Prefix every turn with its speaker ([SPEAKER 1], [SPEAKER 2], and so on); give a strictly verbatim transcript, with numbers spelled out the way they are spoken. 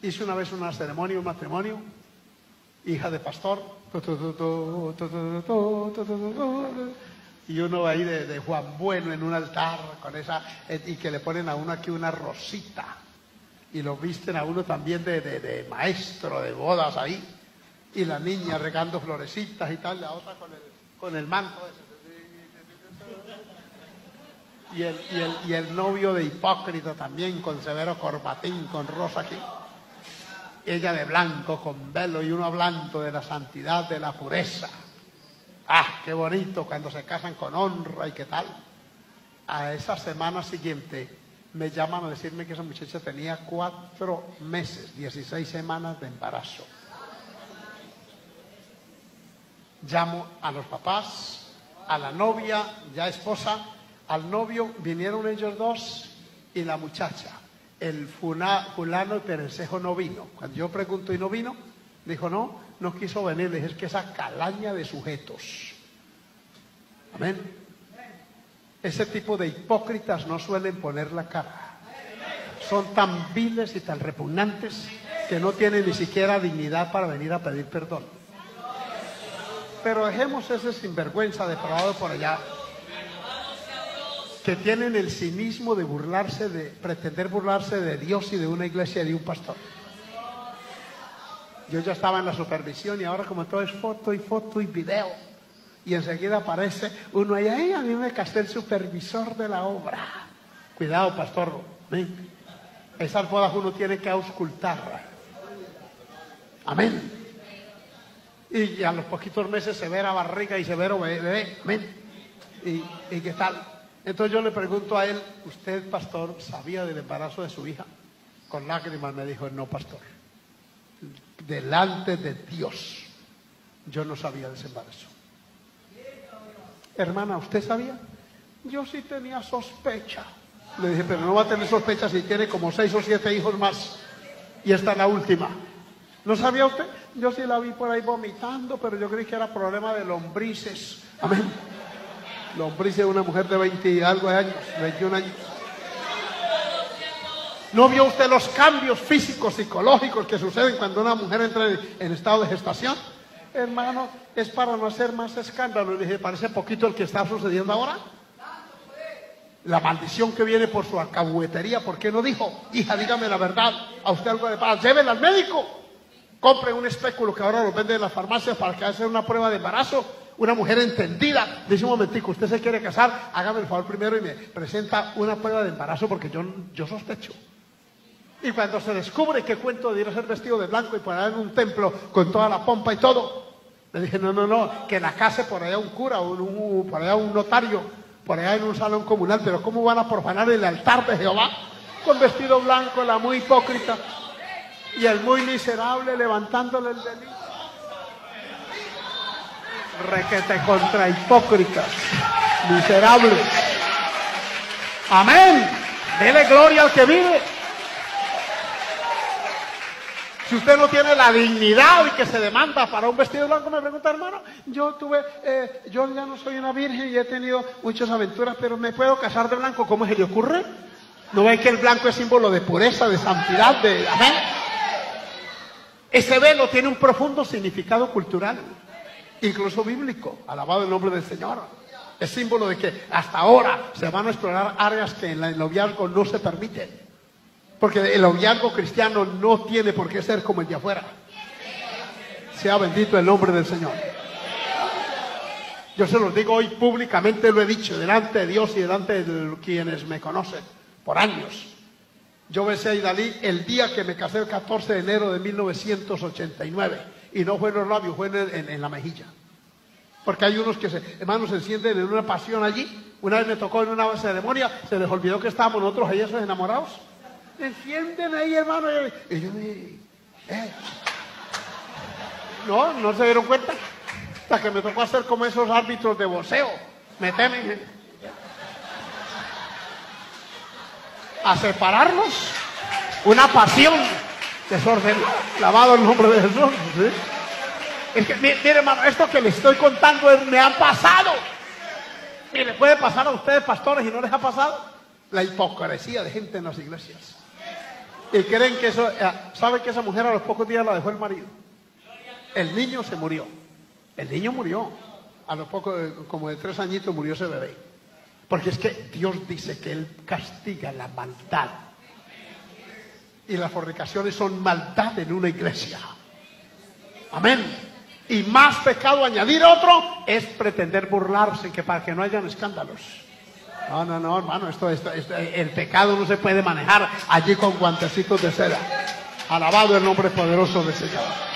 [SPEAKER 1] Hice una vez una ceremonia, un matrimonio, hija de pastor, y uno ahí de, de Juan Bueno en un altar con esa, y que le ponen a uno aquí una rosita, y lo visten a uno también de, de, de maestro de bodas ahí, y la niña regando florecitas y tal, la otra con el, con el manto ese. Y el, y, el, y el novio de hipócrita también, con severo corbatín, con rosa aquí. Ella de blanco, con velo, y uno hablando de la santidad, de la pureza. ¡Ah, qué bonito cuando se casan con honra y qué tal! A esa semana siguiente me llaman a decirme que esa muchacha tenía cuatro meses, dieciséis semanas de embarazo. Llamo a los papás, a la novia, ya esposa, al novio, vinieron ellos dos y la muchacha. El funa, fulano Perencejo no vino. Cuando yo pregunto y no vino, dijo no, no quiso venir. Le dije, es que esa calaña de sujetos. Amén. Ese tipo de hipócritas no suelen poner la cara. Son tan viles y tan repugnantes que no tienen ni siquiera dignidad para venir a pedir perdón. Pero dejemos ese sinvergüenza depravado por allá, que tienen el cinismo de burlarse, de pretender burlarse de Dios y de una iglesia y de un pastor. Yo ya estaba en la supervisión y ahora como todo es foto y foto y video, y enseguida aparece uno ahí, ay, a mí me casé el supervisor de la obra. Cuidado, pastor, amén. Esas bodas uno tiene que auscultar. Amén. Y a los poquitos meses severa barriga y severo bebé, amén. ¿Y, y qué tal? Entonces yo le pregunto a él, ¿usted, pastor, sabía del embarazo de su hija? Con lágrimas me dijo, no, pastor. Delante de Dios, yo no sabía de ese embarazo. Hermana, ¿usted sabía? Yo sí tenía sospecha. Le dije, pero no va a tener sospecha si tiene como seis o siete hijos más. Y esta es la última. ¿No sabía usted? Yo sí la vi por ahí vomitando, pero yo creí que era problema de lombrices. Amén. Lombrices de una mujer de veinte y algo de años, veintiún años. ¿No vio usted los cambios físicos, psicológicos que suceden cuando una mujer entra en, en estado de gestación? Hermano, es para no hacer más escándalo. Le dije, parece poquito el que está sucediendo ahora. La maldición que viene por su alcahuetería. ¿Por qué no dijo? Hija, dígame la verdad, a usted algo de paz, llévela al médico. Compre un espéculo que ahora lo venden en las farmacias para que haga una prueba de embarazo. Una mujer entendida, dice un momentico, usted se quiere casar, hágame el favor primero y me presenta una prueba de embarazo porque yo, yo sospecho. Y cuando se descubre qué cuento de ir a ser vestido de blanco y poner en un templo con toda la pompa y todo, le dije, no, no, no, que la case por allá un cura, un, un, por allá un notario, por allá en un salón comunal, pero ¿cómo van a profanar el altar de Jehová? Con vestido blanco, la muy hipócrita y el muy miserable levantándole el delito. Requete contra hipócritas, miserables. Amén. Dele gloria al que vive. Si usted no tiene la dignidad y que se demanda para un vestido blanco, me pregunta, hermano, yo tuve, eh, yo ya no soy una virgen y he tenido muchas aventuras, pero me puedo casar de blanco. ¿Cómo se le ocurre? ¿No ve que el blanco es símbolo de pureza, de santidad, de amén? Ese velo tiene un profundo significado cultural, incluso bíblico. Alabado el nombre del Señor. Es símbolo de que hasta ahora se van a explorar áreas que en el noviazgo no se permiten. Porque el noviazgo cristiano no tiene por qué ser como el de afuera. Sea bendito el nombre del Señor. Yo se los digo hoy públicamente, lo he dicho, delante de Dios y delante de quienes me conocen por años. Yo besé a Idalí el día que me casé, el catorce de enero de mil novecientos ochenta y nueve. Y no fue en los labios, fue en, el, en, en la mejilla. Porque hay unos que, se, hermanos, se encienden en una pasión allí. Una vez me tocó en una ceremonia, se les olvidó que estábamos nosotros ahí, esos enamorados. Encienden ahí, hermano. Y yo me... Eh. No, no se dieron cuenta. Hasta que me tocó hacer como esos árbitros de boxeo. Meterme a separarlos. Una pasión desordenada. Lavado el nombre de Jesús. ¿Sí? Es que, mire, hermano, esto que les estoy contando es, me ha pasado. Y le puede pasar a ustedes, pastores, y no les ha pasado. La hipocresía de gente en las iglesias. Y creen que eso, ¿sabe que esa mujer a los pocos días la dejó el marido? El niño se murió. El niño murió. A los pocos, como de tres añitos murió ese bebé. Porque es que Dios dice que Él castiga la maldad. Y las fornicaciones son maldad en una iglesia. Amén. Y más pecado añadir otro es pretender burlarse, que para que no hayan escándalos. No, no, no, hermano, esto, esto, esto, el pecado no se puede manejar allí con guantecitos de seda. Alabado el nombre poderoso del Señor.